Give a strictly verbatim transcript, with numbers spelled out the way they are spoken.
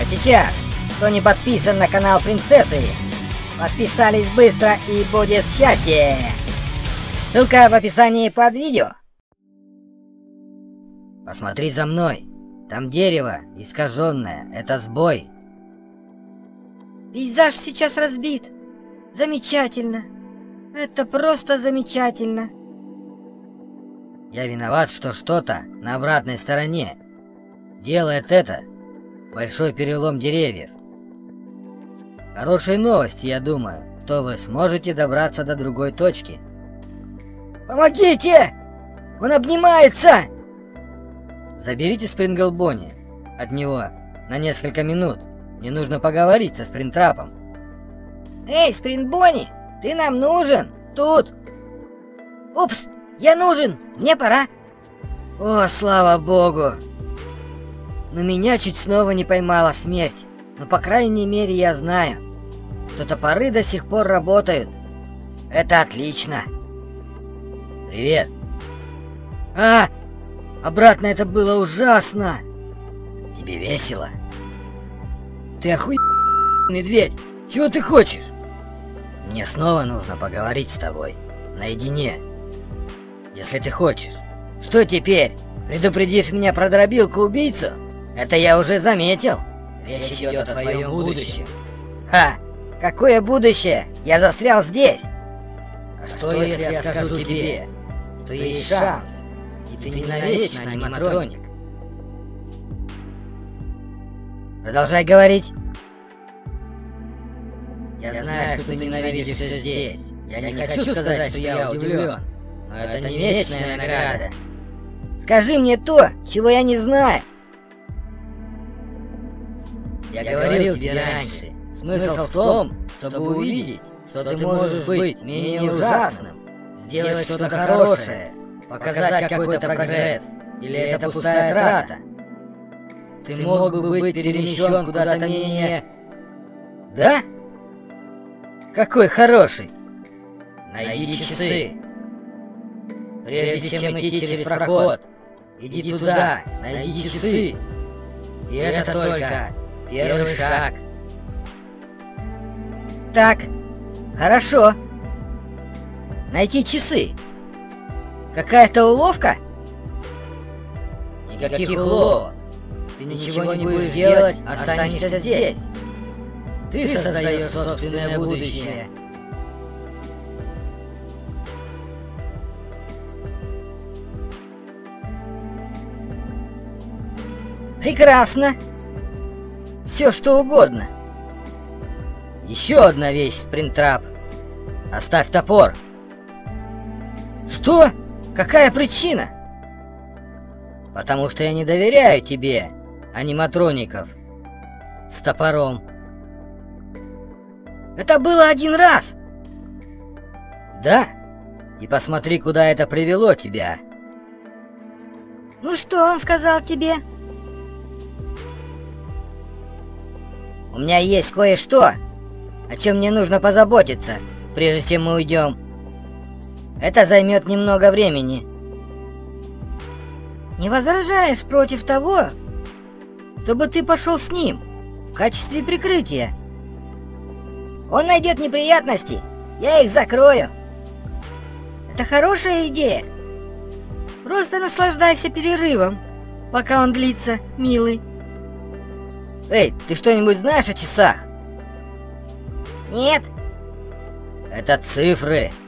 сейчас, кто не подписан на канал Принцессы, подписались быстро и будет счастье. Ссылка в описании под видео. Посмотри за мной. Там дерево искаженное. Это сбой. Пейзаж сейчас разбит. Замечательно. Это просто замечательно. Я виноват, что что-то на обратной стороне делает это большой перелом деревьев. Хорошие новости, я думаю, что вы сможете добраться до другой точки. Помогите! Он обнимается! Заберите Спринглбони от него на несколько минут. Мне нужно поговорить со Спринтрапом. Эй, Спринбони, ты нам нужен тут. Упс, я нужен, мне пора. О, слава богу. Но меня чуть снова не поймала смерть. Но по крайней мере я знаю, что топоры до сих пор работают. Это отлично. Привет. А, обратно это было ужасно. Тебе весело? Ты охуенный медведь. Чего ты хочешь? Мне снова нужно поговорить с тобой. Наедине. Если ты хочешь. Что теперь? Предупредишь меня про дробилку-убийцу? Это я уже заметил. Речь идет о твоем будущем. Ха! Какое будущее? Я застрял здесь. А что, если я скажу тебе, что есть шанс, и ты не навечно аниматроник? Продолжай говорить. Я знаю, что ты ненавидишь все здесь. Я не хочу сказать, что я удивлен, но это не вечная награда. Скажи мне то, чего я не знаю. Я говорил тебе раньше. Смысл в том, чтобы увидеть, что ты можешь быть менее ужасным, сделать что-то хорошее, показать какой-то прогресс, или это пустая трата. Ты мог бы быть перемещен куда-то менее... Да? Какой хороший! Найди часы. Прежде чем идти через проход, иди туда, найди часы. И это только первый шаг. Так, хорошо. Найти часы. Какая-то уловка? Никаких уловок. Ты ничего не будешь делать, останешься здесь. Ты создаешь собственное будущее. Прекрасно. Все что угодно. Еще одна вещь, Спринтрап. Оставь топор. Что? Какая причина? Потому что я не доверяю тебе, аниматроников, с топором. Это было один раз. Да? И посмотри, куда это привело тебя. Ну что он сказал тебе? У меня есть кое-что, о чем мне нужно позаботиться, прежде чем мы уйдем. Это займет немного времени. Не возражаешь против того, чтобы ты пошел с ним в качестве прикрытия? Он найдет неприятности, я их закрою. Это хорошая идея. Просто наслаждайся перерывом, пока он длится, милый. Эй, ты что-нибудь знаешь о часах? Нет. Это цифры.